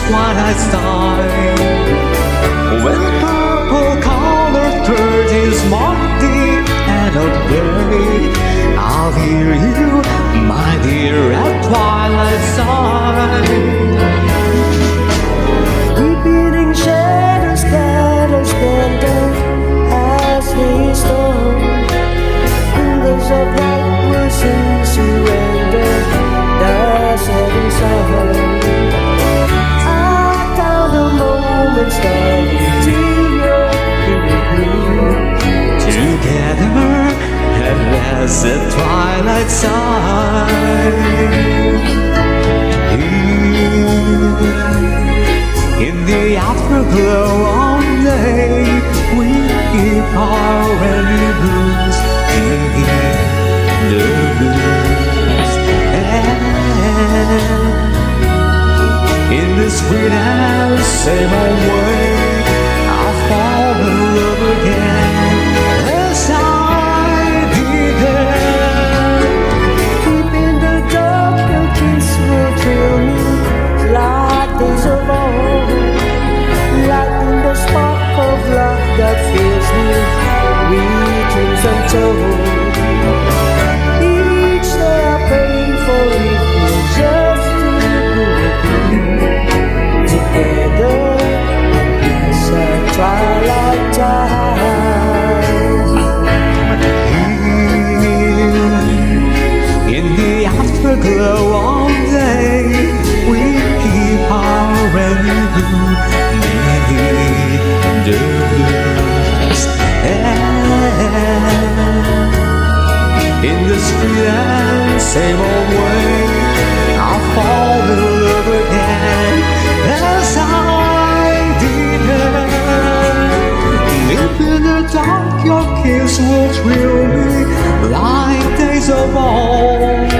twilight time, when purple-colored curtains mark the end of day, I'll hear you, my dear, at twilight time. Repeating shadows that are spent as we stone. Windows of light will soon surrender the setting sun. I count the moments of till together at last at twilight time. In the afterglow of day, we keep our enemies in the blues. And in the sweet and same old way, I'll fall in love again as I did then. Deep in the dark, your kiss will thrill me like days of old, lighting the spark of love that fills me with dreams untold. Each day I pray for it will just be together as at twilight time. In the afterglow of day, we keep our enemies the blues. In the street and same old way, I'll fall in love again as I did then. Deep in the dark, your kiss will thrill me like days of old.